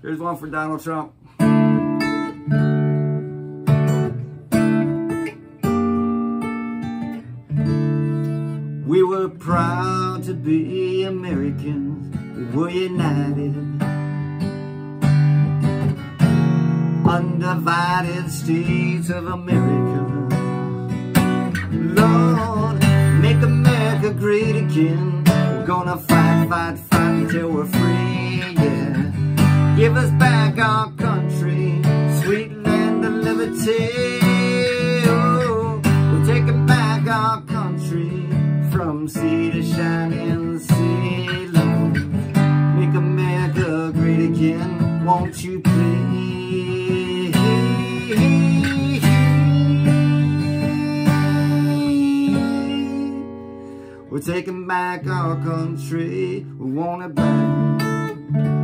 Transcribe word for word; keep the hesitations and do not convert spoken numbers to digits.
Here's one for Donald Trump. We were proud to be Americans. We were united. Undivided states of America. Lord, make America great again. We're gonna fight, fight, fight until we're free, yeah. Give us back our country, sweet land of liberty. Oh, we're taking back our country from sea to shining sea. Lord, make America great again, won't you please? We're taking back our country, we want it back.